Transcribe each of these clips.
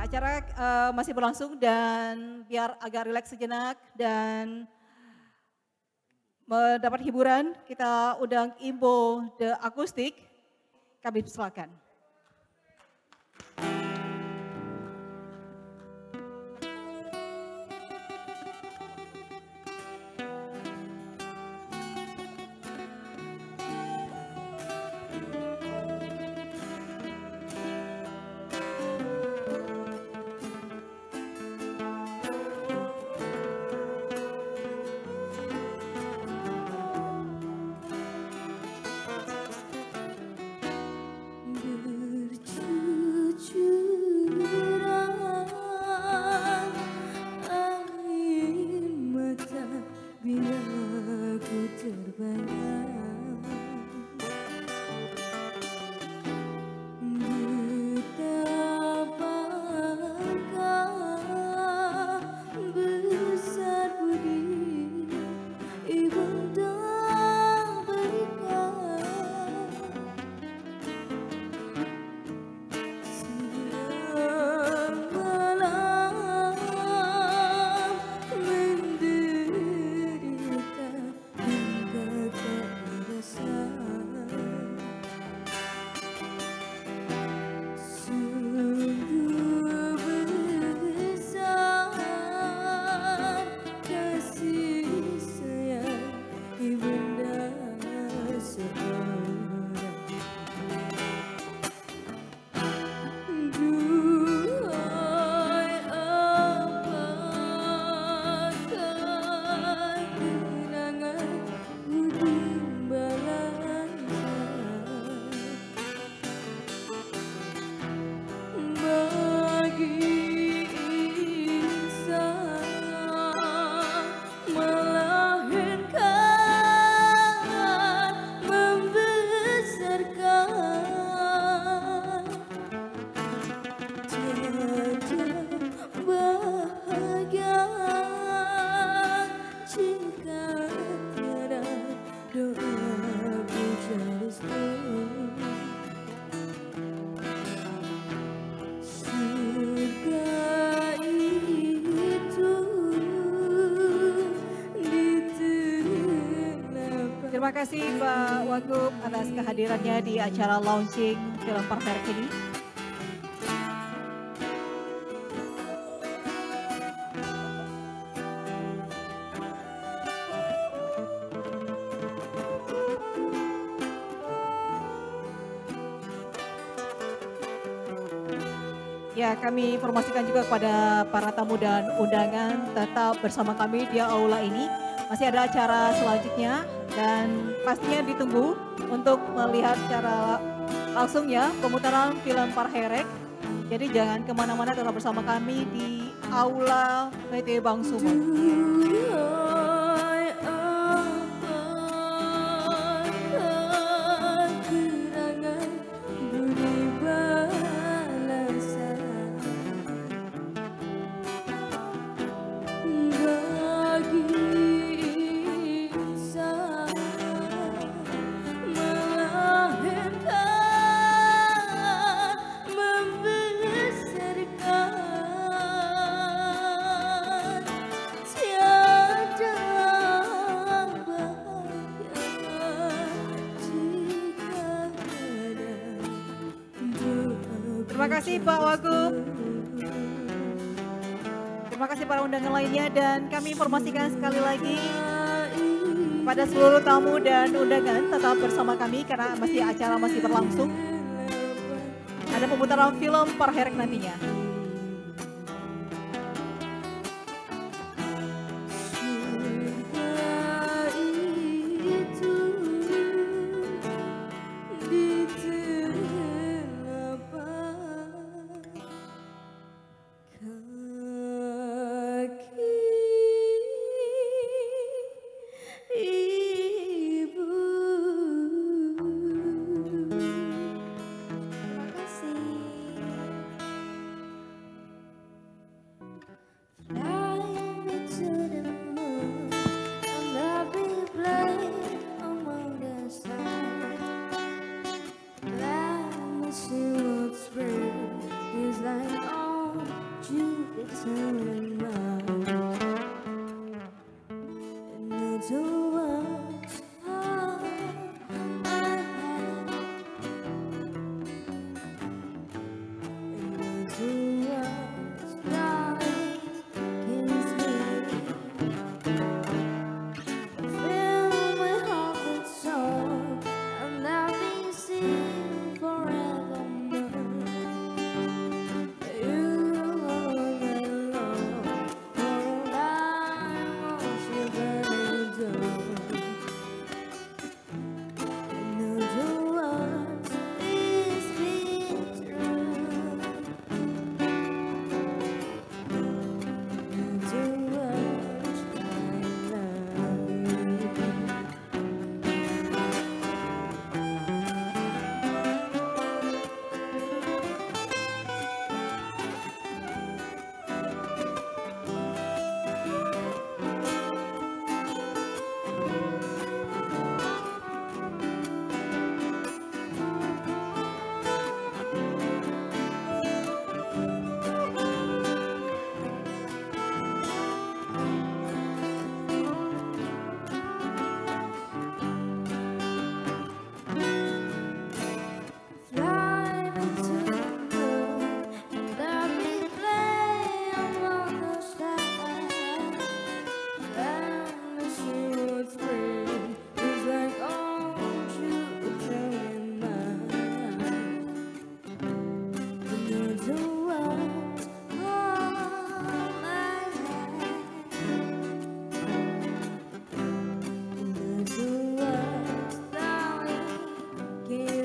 acara masih berlangsung dan biar agak rileks sejenak dan mendapat hiburan, kita undang Imbo The Acoustic. Kami persilakan. Terima kasih Pak Wagub atas kehadirannya di acara launching film Parterek ini. Ya, kami informasikan juga kepada para tamu dan undangan tetap bersama kami di aula ini. Masih ada acara selanjutnya dan pastinya ditunggu untuk melihat secara langsung ya pemutaran film Parterek. Jadi jangan kemana-mana, tetap bersama kami di aula PT Bank Sumur. Terima kasih Pak Wagub. Terima kasih para undangan lainnya dan kami informasikan sekali lagi pada seluruh tamu dan undangan tetap bersama kami karena acara masih berlangsung. Ada pemutaran film Parterek nantinya.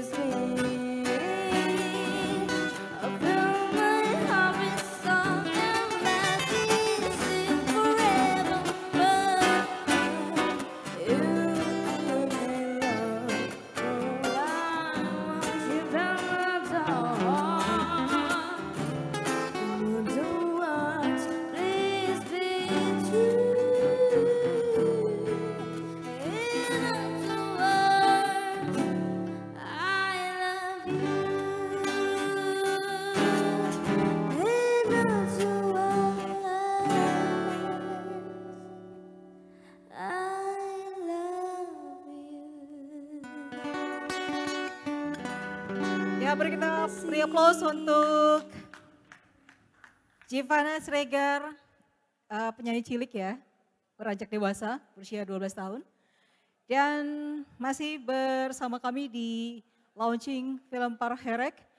Ya, beri kita beri aplaus untuk Giovanna Siregar, penyanyi cilik ya, beranjak dewasa, berusia 12 tahun. Dan masih bersama kami di launching film Parherek.